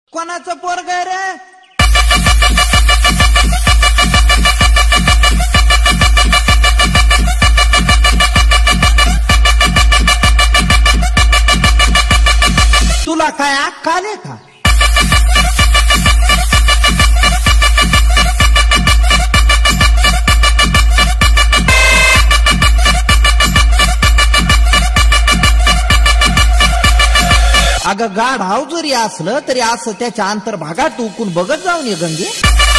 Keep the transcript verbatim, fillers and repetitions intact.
कोणाचं पोरग आहे रे? तुला काय अक्कल आले का? अगं गाढ हाव जरी असलं तरी असं त्याच्या अंतर्भागात उकून बघत जाऊन ये गंगे.